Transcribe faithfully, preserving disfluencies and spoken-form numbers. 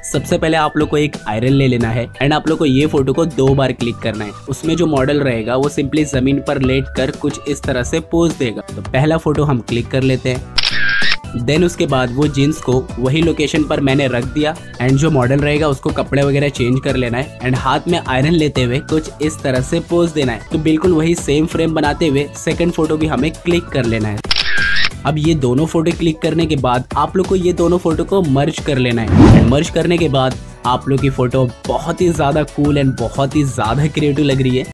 सबसे पहले आप लोग को एक आयरन ले लेना है एंड आप लोग को ये फोटो को दो बार क्लिक करना है। उसमें जो मॉडल रहेगा वो सिंपली जमीन पर लेट कर कुछ इस तरह से पोज देगा। तो पहला फोटो हम क्लिक कर लेते हैं। देन उसके बाद वो जीन्स को वही लोकेशन पर मैंने रख दिया एंड जो मॉडल रहेगा उसको कपड़े वगैरह चेंज कर लेना है एंड हाथ में आयरन लेते हुए कुछ इस तरह से पोज देना है। तो बिल्कुल वही सेम फ्रेम बनाते हुए सेकंड फोटो भी हमें क्लिक कर लेना है। अब ये दोनों फोटो क्लिक करने के बाद आप लोग को ये दोनों फोटो को मर्ज कर लेना है। मर्ज करने के बाद आप लोग की फोटो बहुत ही ज्यादा कूल एंड बहुत ही ज्यादा क्रिएटिव लग रही है।